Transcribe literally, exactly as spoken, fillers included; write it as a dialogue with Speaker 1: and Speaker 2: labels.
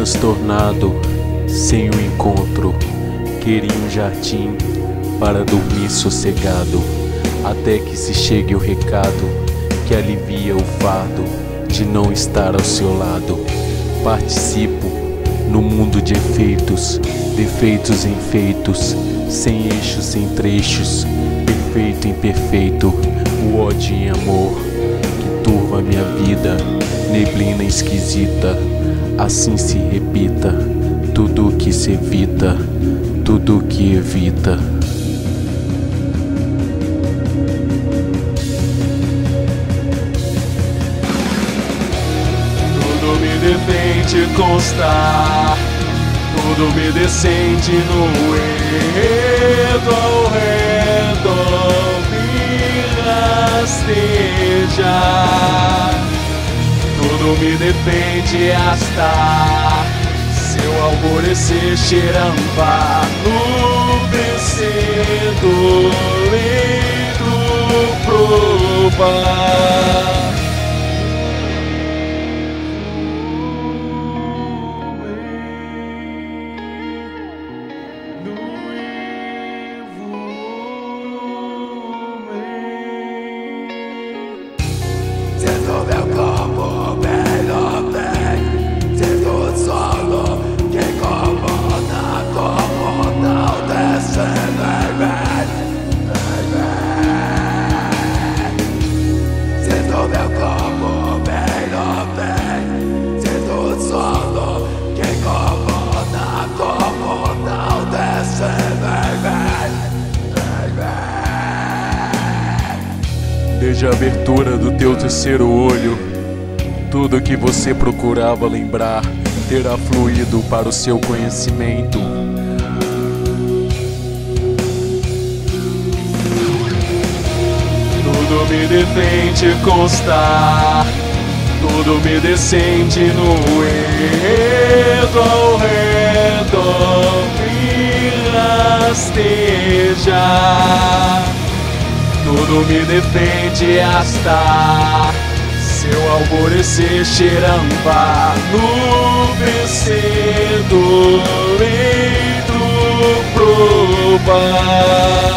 Speaker 1: transtornado, sem o encontro. Queria um jardim para dormir sossegado, até que se chegue o recado que alivia o fardo de não estar ao seu lado. Participo no mundo de efeitos, defeitos enfeitos, sem eixos, sem trechos, perfeito, imperfeito, o ódio em amor que turva minha vida, neblina esquisita, assim se repita, tudo que se evita, tudo que evita. Tudo me defende constar, tudo me descende no enredo ao redor, me rasteja. Tudo me defende Asthar, seu alvorecer Sheran no vencedor, leito provar.
Speaker 2: Sinto meu corpo pelo bem, sinto o solo que incomoda, como não desce, vem, vem, vem. Sinto meu corpo pelo bem, sinto o solo que incomoda, como não desce, vem, vem, vem.
Speaker 1: Desde a abertura do teu terceiro olho, tudo que você procurava lembrar terá fluído para o seu conhecimento. Tudo me defende constar, tudo me descende no enredo ao redor, me rasteja. Tudo me defende Asthar, seu alvorecer Sheran no vencedor, leito provar.